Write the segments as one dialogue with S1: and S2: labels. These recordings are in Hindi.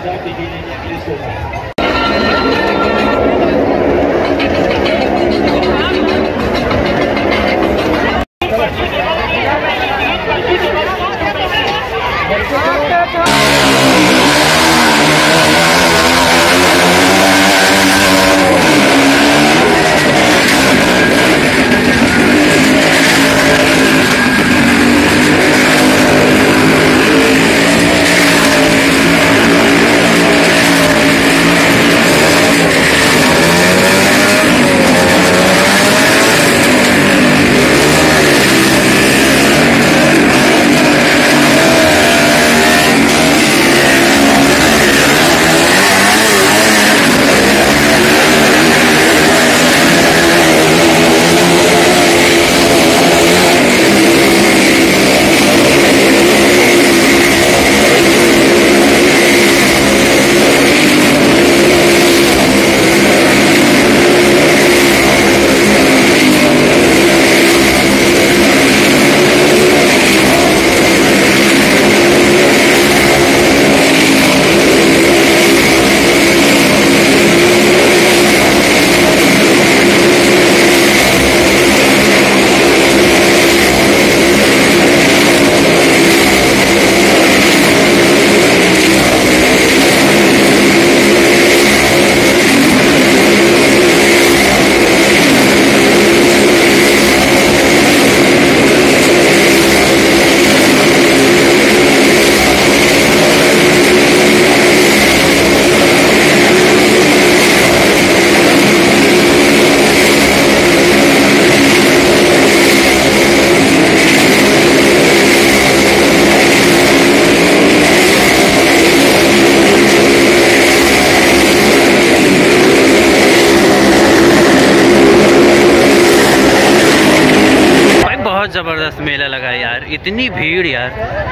S1: जबरदस्त मेला लगा यार, इतनी भीड़ यार,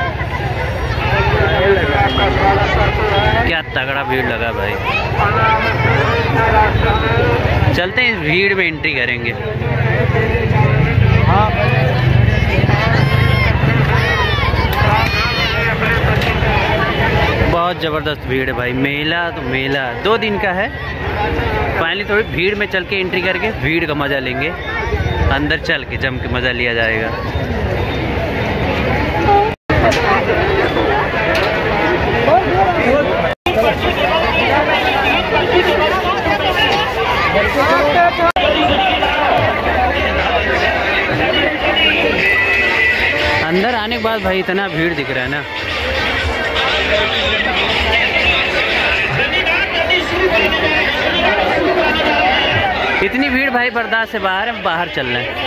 S1: क्या तगड़ा भीड़ लगा भाई। चलते हैं, इस भीड़ में एंट्री करेंगे। बहुत ज़बरदस्त भीड़ है भाई। मेला तो मेला 2 दिन का है। फाइनली थोड़ी भीड़ में चल के एंट्री करके भीड़ का मज़ा लेंगे। अंदर चल के जम के मज़ा लिया जाएगा। अंदर आने के बाद भाई इतना भीड़ दिख रहा है ना। इतनी भीड़ भाई बर्दाश्त से बाहर है, बाहर चल रहे हैं।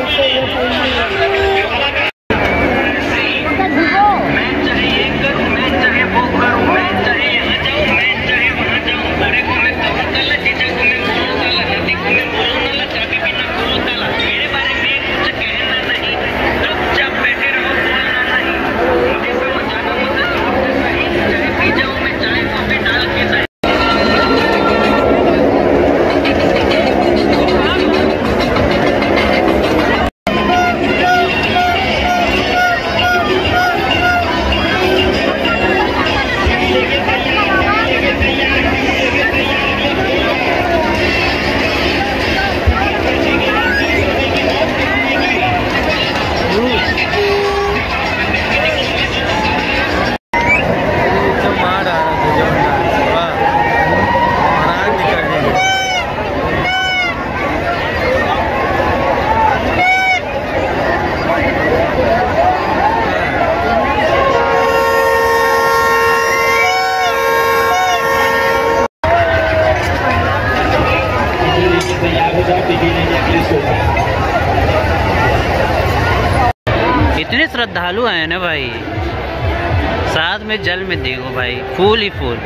S1: इतने श्रद्धालु हैं ना भाई, साथ में जल में देखो भाई, फूल ही फूल।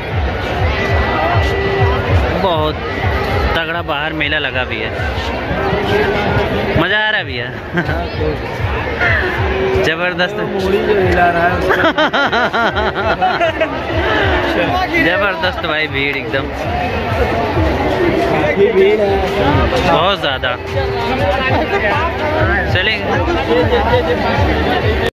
S1: बहुत तगड़ा बाहर मेला लगा भी है, मज़ा आ रहा भी है। जबरदस्त जबरदस्त भाई, भीड़ एकदम बहुत ज़्यादा। चलेंगे।